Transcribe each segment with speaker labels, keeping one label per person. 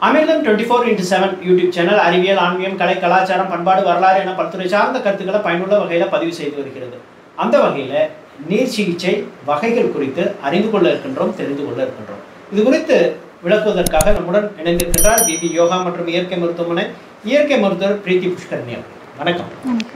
Speaker 1: அமிர்தம் 24x7 YouTube channel அறிவியல், ஆன்மீகம், கலை, கலாச்சாரம், பண்பாடு, வரலாறு என பல்துறை சார்ந்த கருத்துக்களை பயனுள்ள வகையில் பதிவு செய்து வருகிறது. அந்த வகையில் நீர் சிகிச்சை வகைகள் குறித்து அறிந்து கொள்ள இருக்கின்றோம், தெரிந்து கொள்ள இருக்கின்றோம். இது குறித்து விளக்குவதற்காக நம்முடன் இணைந்திருக்கின்றார் பிபி யோகா மற்றும் இயற்கை மருத்துவமனை இயற்கை மருத்துவர் பிரீத்தி புஷ்கர்ணி. வணக்கம்.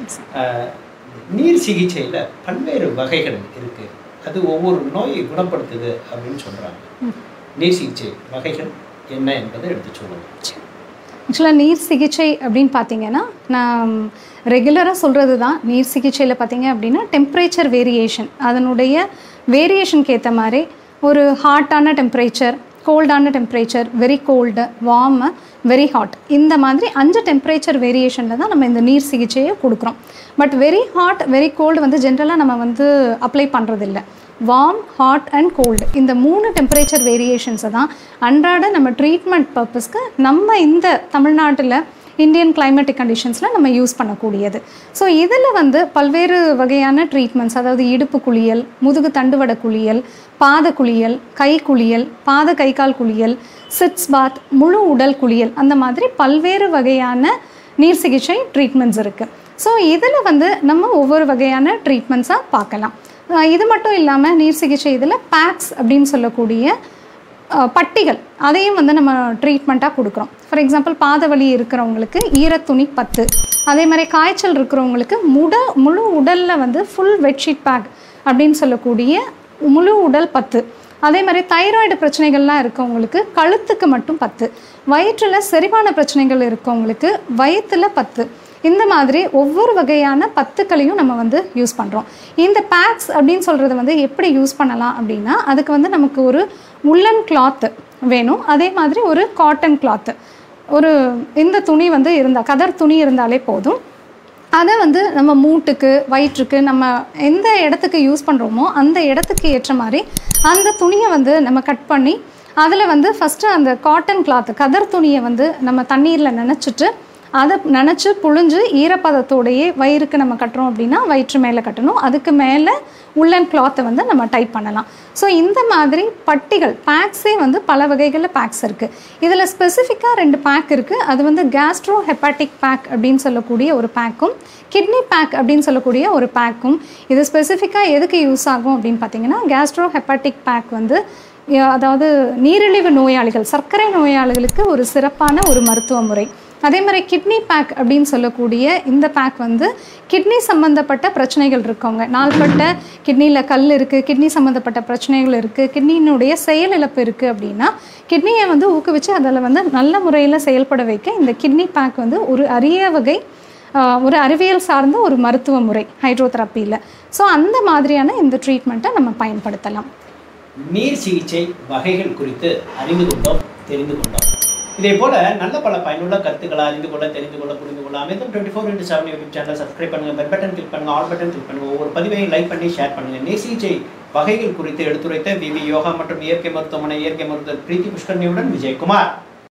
Speaker 1: நீர் சிகிச்சையில் பல்வேறு வகைகள் இருக்கு, அது ஒவ்வொரு நோயை குணப்படுத்துது அப்படின்னு சொல்றாங்க. நீர் சிகிச்சை வகைகள் என்ன என்பதை எடுத்து சொல்லுங்கள்.
Speaker 2: ஆக்சுவலாக நீர் சிகிச்சை அப்படின்னு பார்த்தீங்கன்னா, நான் ரெகுலராக சொல்கிறது தான். நீர் சிகிச்சையில் பார்த்தீங்க அப்படின்னா டெம்பரேச்சர் வேரியேஷன், அதனுடைய வேரியேஷனுக்கு ஏற்ற மாதிரி ஒரு ஹாட்டான டெம்பரேச்சர், கோல்டான temperature, very cold, warm, very hot, இந்த மாதிரி 5 டெம்பரேச்சர் வேரியேஷனில் தான் நம்ம இந்த நீர் சிகிச்சையை கொடுக்குறோம். But very hot, very cold வந்து ஜென்ரலாக நம்ம வந்து அப்ளை பண்ணுறதில்ல. வார்ம், ஹாட் அண்ட் கோல்டு, இந்த 3 டெம்பரேச்சர் வேரியேஷன்ஸை தான் அன்றாட நம்ம ட்ரீட்மெண்ட் பர்பஸ்க்கு நம்ம இந்த தமிழ்நாட்டில் இந்தியன் கிளைமேட்டிக் கண்டிஷன்ஸில் நம்ம யூஸ் பண்ணக்கூடியது. ஸோ இதில் வந்து பல்வேறு வகையான ட்ரீட்மெண்ட்ஸ், அதாவது இடுப்பு குளியல், முதுகு தண்டுவட குளியல், பாத குளியல், கை குளியல், பாத கை கால் குளியல், சிட்ஸ் பாத், முழு உடல் குளியல், அந்த மாதிரி பல்வேறு வகையான நீர் சிகிச்சை ட்ரீட்மெண்ட்ஸ் இருக்குது. ஸோ இதில் வந்து நம்ம ஒவ்வொரு வகையான ட்ரீட்மெண்ட்ஸாக பார்க்கலாம். இது மட்டும் இல்லாமல் நீர் சிகிச்சை இதில் பேக்ஸ் அப்படின்னு சொல்லக்கூடிய பட்டிகள், அதையும் வந்து நம்ம ட்ரீட்மெண்ட்டாக கொடுக்குறோம். ஃபார் எக்ஸாம்பிள் பாதவலி இருக்கிறவங்களுக்கு ஈரத்துணி 10, அதே மாதிரி காய்ச்சல் இருக்கிறவங்களுக்கு முழு உடலில் வந்து ஃபுல் பெட்ஷீட் பேக் அப்படின்னு சொல்லக்கூடிய முழு உடல் 10, அதே மாதிரி தைராய்டு பிரச்சனைகள்லாம் இருக்கவங்களுக்கு கழுத்துக்கு மட்டும் 10, வயிற்றில் செரிமான பிரச்சனைகள் இருக்கவங்களுக்கு வயிற்றில் 10, இந்த மாதிரி ஒவ்வொரு வகையான 10களையும் நம்ம வந்து யூஸ் பண்ணுறோம். இந்த பேக்ஸ் அப்படின்னு சொல்கிறது வந்து எப்படி யூஸ் பண்ணலாம் அப்படின்னா, அதுக்கு வந்து நமக்கு ஒரு உல்லன் கிளாத்து வேணும், அதே மாதிரி ஒரு காட்டன் கிளாத்து, ஒரு இந்த துணி வந்து இருந்தால், கதர் துணி இருந்தாலே போதும். அதை வந்து நம்ம மூட்டுக்கு, வயிற்றுக்கு, நம்ம எந்த இடத்துக்கு யூஸ் பண்ணுறோமோ அந்த இடத்துக்கு ஏற்ற மாதிரி அந்த துணியை வந்து நம்ம கட் பண்ணி, அதில் வந்து ஃபஸ்ட்டு அந்த காட்டன் கிளாத்து, கதர் துணியை வந்து நம்ம தண்ணீரில் நனைச்சிட்டு அதை நனைச்சி புழிஞ்சு ஈரப்பதத்தோடையே வயிறுக்கு நம்ம கட்டுறோம் அப்படின்னா வயிற்று மேலே கட்டணும், அதுக்கு மேலே உள்ளன் கிளாத்தை வந்து நம்ம டைப் பண்ணலாம். ஸோ இந்த மாதிரி பட்டிகள், பேக்ஸே வந்து பல வகைகளில் பேக்ஸ் இருக்குது. இதில் ஸ்பெசிஃபிக்காக 2 பேக் இருக்குது. அது வந்து கேஸ்ட்ரோ ஹெப்பாட்டிக் பேக் அப்படின்னு சொல்லக்கூடிய ஒரு பேக்கும், கிட்னி பேக் அப்படின்னு சொல்லக்கூடிய ஒரு பேக்கும். இது ஸ்பெசிஃபிக்காக எதுக்கு யூஸ் ஆகும் அப்படின்னு பார்த்தீங்கன்னா, கேஸ்ட்ரோ ஹெப்பாட்டிக் பேக் வந்து அதாவது நீரிழிவு நோயாளிகள், சர்க்கரை நோயாளிகளுக்கு ஒரு சிறப்பான ஒரு மருத்துவ முறை. அதே மாதிரி கிட்னி பேக் அப்படின்னு சொல்லக்கூடிய இந்த பேக் வந்து கிட்னி சம்மந்தப்பட்ட பிரச்சனைகள் இருக்கவங்க, நாள்பட்ட கிட்னியில் கல் இருக்குது, கிட்னி சம்மந்தப்பட்ட பிரச்சனைகள் இருக்குது, கிட்னியினுடைய செயலிழப்பு இருக்குது அப்படின்னா கிட்னியை வந்து ஊக்குவிச்சு அதில் வந்து நல்ல முறையில் செயல்பட வைக்க இந்த கிட்னி பேக் வந்து ஒரு அரிய வகை, ஒரு அறிவியல் சார்ந்த ஒரு மருத்துவ முறை ஹைட்ரோதெரப்பியில். ஸோ அந்த மாதிரியான இந்த ட்ரீட்மெண்ட்டை நம்ம பயன்படுத்தலாம்.
Speaker 1: நீர் சிகிச்சை வகைகள் குறித்து அறிந்து கொண்டோம், தெரிந்து கொண்டோம். இதே போல நல்ல பல பயனுள்ள கருத்துக்களை அறிந்து கொள்ள, தெரிந்து கொள்ள, புரிந்து கொள்ள அமிர்தம் 24x7 யூடியூப் சேனல் சப்ஸ்கிரைப் பண்ணுங்க, பெல் பட்டன் கிளிக் பண்ணுங்க, ஆல் பட்டன் கிளிக் பண்ணுங்க, ஒவ்வொரு பதிவையும் லைக் பண்ணி ஷேர் பண்ணுங்க. நீர் சிகிச்சை வகைகள் குறித்து எடுத்துரைத்த பிபி யோகா மற்றும் இயற்கை மருத்துவமனை இயற்கை மருத்துவர் பிரீத்தி புஷ்கர்ணியுடன் விஜயகுமார்.